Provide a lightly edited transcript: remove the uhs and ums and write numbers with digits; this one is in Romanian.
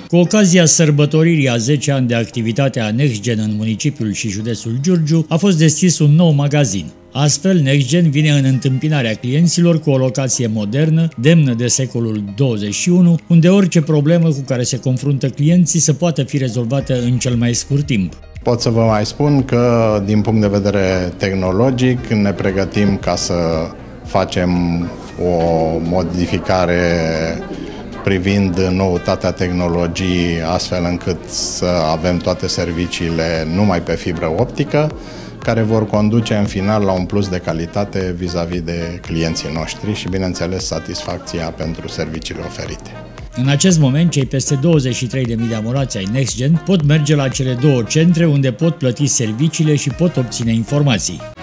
Cu ocazia sărbătoririi a 10 ani de activitate a NextGen în municipiul și județul Giurgiu, a fost deschis un nou magazin. Astfel, NextGen vine în întâmpinarea clienților cu o locație modernă, demnă de secolul 21, unde orice problemă cu care se confruntă clienții să poată fi rezolvată în cel mai scurt timp. Pot să vă mai spun că, din punct de vedere tehnologic, ne pregătim ca să facem o modificare privind noutatea tehnologiei, astfel încât să avem toate serviciile numai pe fibră optică, care vor conduce în final la un plus de calitate vis-a-vis de clienții noștri și, bineînțeles, satisfacția pentru serviciile oferite. În acest moment, cei peste 23.000 de amorați ai NextGen pot merge la cele două centre unde pot plăti serviciile și pot obține informații.